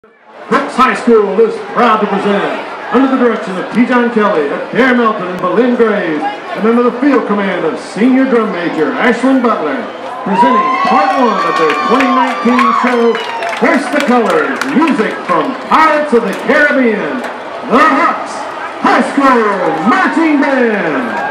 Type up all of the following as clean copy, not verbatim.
Brooks High School is proud to present, under the direction of T. John Kelly, Adair Melton, and Belinda Graves, and under the field command of Senior Drum Major Ashlyn Butler, presenting part one of their 2019 show, First the Colors, music from Pirates of the Caribbean, the Hawks High School Marching Band.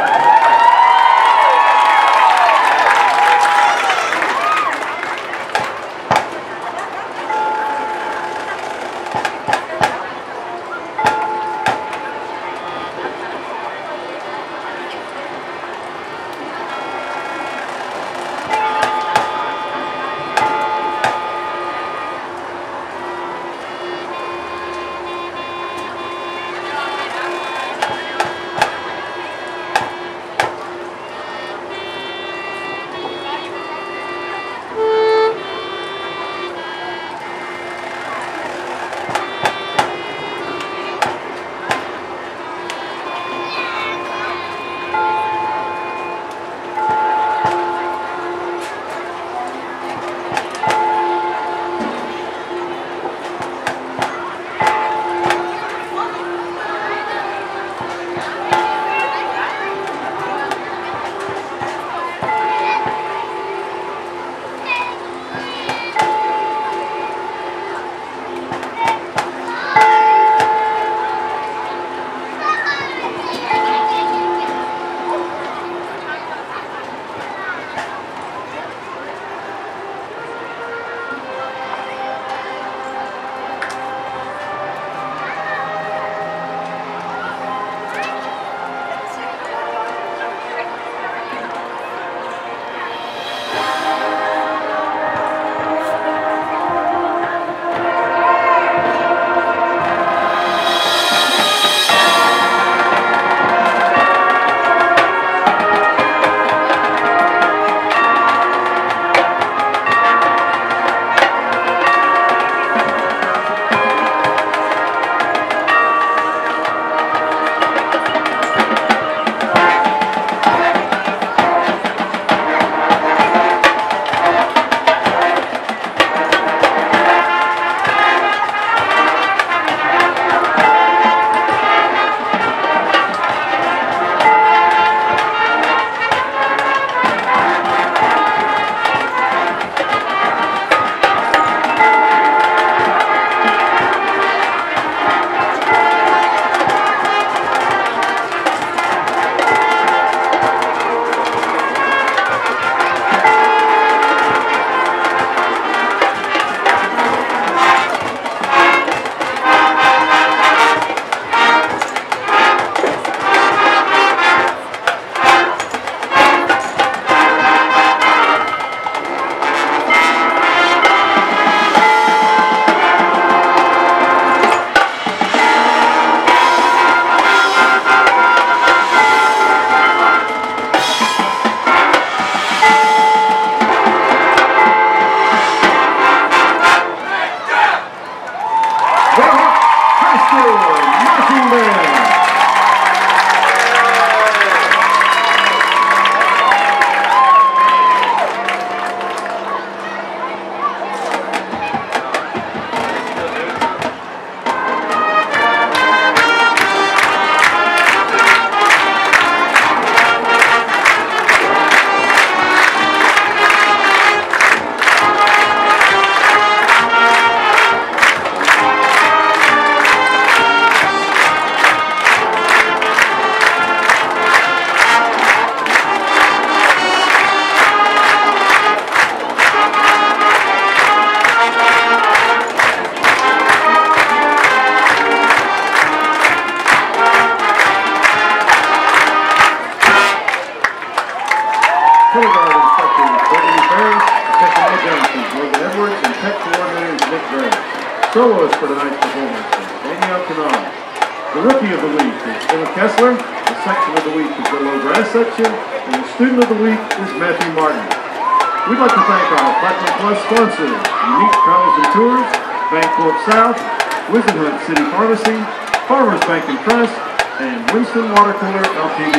Kindergarten instructors Brittany Ferris, Technical Johnson, Morgan Edwards, and Tech Coordinators Nick Gray. Soloists for tonight's performance is Danielle Canal. The Rookie of the Week is Emma Kessler. The Section of the Week is the Low Grass Section. And the Student of the Week is Matthew Martin. We'd like to thank our Platinum Plus sponsors, Unique Travels and Tours, Bancorp South, Wisenhunt City Pharmacy, Farmers Bank and Trust, and Winston Water Cooler Ltd.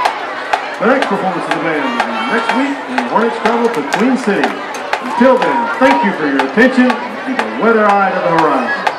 The next performance of the band will be next week in Hornets travel to Queen City. Until then, thank you for your attention and keep a weather eye to the horizon.